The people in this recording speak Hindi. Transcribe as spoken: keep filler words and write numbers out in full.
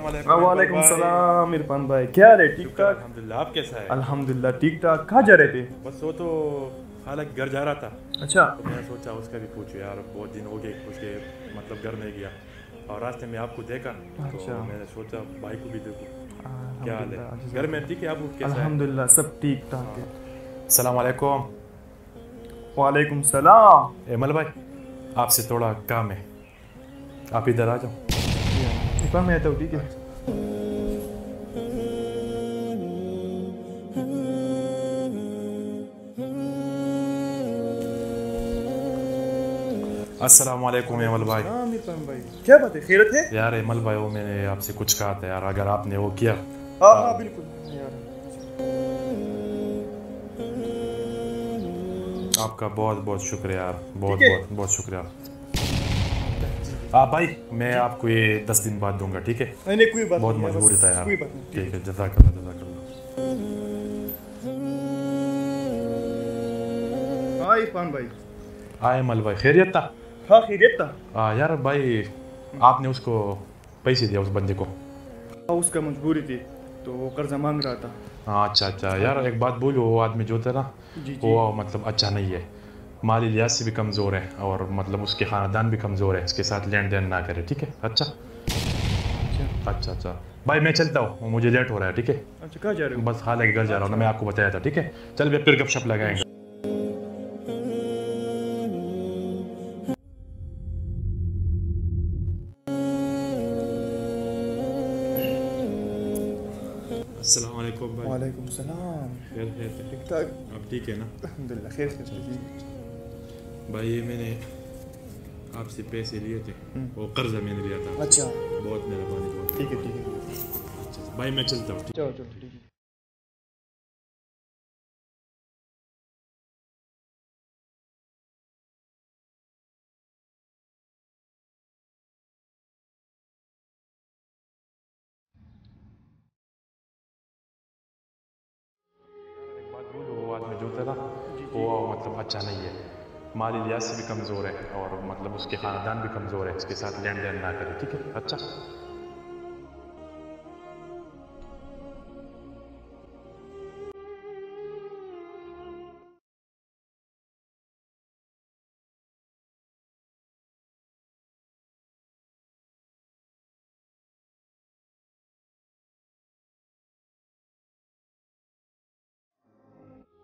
वालेकुम। वालेकुम सलाम इरफान भाई, क्या हाल है? ठीक ठाक अल्हम्दुलिल्लाह, आप कैसा है? अल्हम्दुलिल्लाह ठीक ठाक। कहाँ जा रहे थे? बस वो तो हालांकि घर जा रहा था, अच्छा तो मैंने सोचा उसका भी पूछूं यार, बहुत दिन हो गए उसके मतलब घर नहीं गया, और रास्ते में आपको देखा तो अच्छा मैंने सोचा भाई को भी देखूं। क्या हाल है? अल्हम्दुलिल्लाह घर में ठीक है? आपको कैसा है? अल्हम्दुलिल्लाह सब ठीक ठाक है। सलाम वालेकुम। वालेकुम सलाम। एमल भाई, आपसे थोड़ा काम है, आप इधर आ जाओ। इरफान मैं आता हूँ, ठीक है? अस्सलाम वालेकुम एमल भाई। सलाम इरफान भाई, क्या बात है? खैरियत है? यार एमल भाई, वो मैंने आपसे कुछ कहा था यार, अगर आपने वो किया। हाँ हाँ बिल्कुल यार। आपका बहुत बहुत शुक्रिया यार, बहुत ठीक है। बहुत बहुत शुक्रिया। हाँ भाई, मैं आपको ये दस दिन बाद दूंगा, ठीक है? नहीं नहीं कोई बात बहुत नहीं यार, मजबूरी बस था यार। कोई बात नहीं, ठीक ठीक है, जज़ाकल्लाह जज़ाकल्लाह। है। हाँ इरफान भाई। आए मल भाई, खैरियत था? हाँ खैरियत था। हाँ यार भाई, आपने उसको पैसे दिया उस बंदे को? हाँ उसका मजबूरी थी, तो वो कर्जा मांग रहा था। हाँ अच्छा अच्छा यार, एक बात बोलो, वो आदमी जो था ना, जी जी। वो मतलब अच्छा नहीं है, माली लिहाज से भी कमज़ोर है, और मतलब उसके ख़ानदान भी कमज़ोर है, इसके साथ लेन देन ना करे, ठीक है? अच्छा अच्छा अच्छा अच्छा भाई, मैं चलता हूँ, मुझे लेट हो रहा है, ठीक है? अच्छा, कहाँ जा रहे हो? बस हालांकि घर जा रहा हूँ ना, मैं आपको बताया था, ठीक है? चल फिर फिर गपशप लगाएंगे। अस्सलाम वालेकुम भाई। वालेकुम सलाम। खैर खैर है? ठीक ठाक। अब ठीक है ना? अल्हम्दुलिल्लाह खैर खैर अच्छा, ठीक। भाई ये मैंने आपसे पैसे लिए थे, वो कर्जा मैंने लिया था। अच्छा बहुत मेहरबानी, बहुत। ठीक है ठीक है। अच्छा भाई, मैं चलता हूँ, ठीक है? चलो चलो ठीक है। एक बात बोलो, वो आदमी जो था ना, जी वो जी। मतलब अच्छा नहीं है, माली लिहाज से भी कमज़ोर है, और मतलब उसके ख़ानदान भी कमज़ोर है, इसके साथ लेन देन ना करे, ठीक है? अच्छा